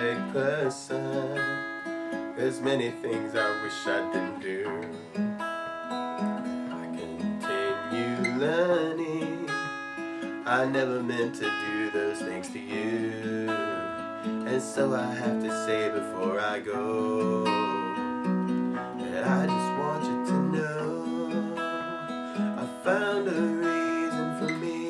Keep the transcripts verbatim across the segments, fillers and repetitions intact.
perfect person. There's many things I wish I didn't do. I continue learning. I never meant to do those things to you, and so I have to say before I go that I just want you to know I found a reason for me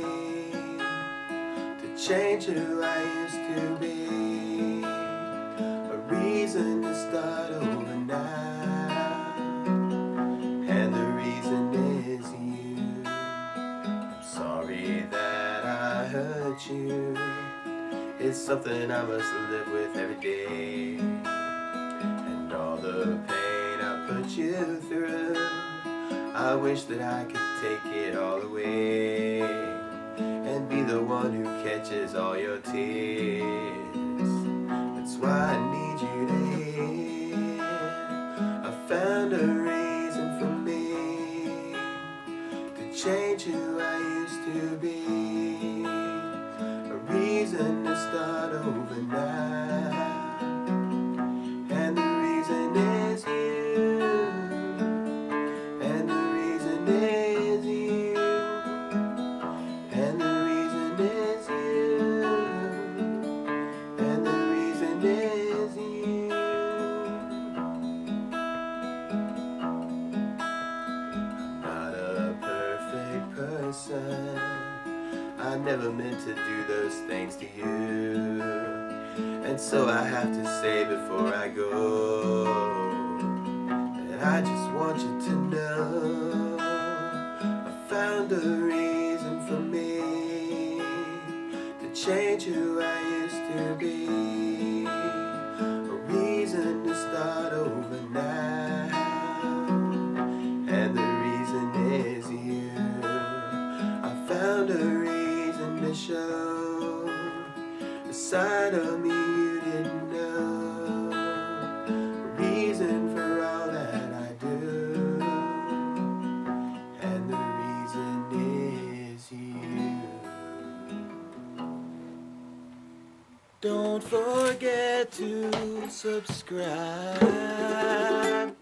to change who I used to be, a reason to start over now, and the reason is you. I'm sorry that I hurt you. It's something I must live with every day, and all the pain I put you through, I wish that I could take it all away and be the one who catches all your tears. That's why I need you to hear I found a reason for me to change who I used to be, a reason to start over now, and the reason is you, and the reason is you, and the reason is you, and the reason is you. I'm not a perfect person. I never meant to do those things to you, and so I have to say before I go that I just want you to know I found a reason for me to change who I used to be, a reason to start over now, and the reason is you. I found a reason to show a side of me you didn't know, a reason for all that I do, and the reason is you. Don't forget to subscribe.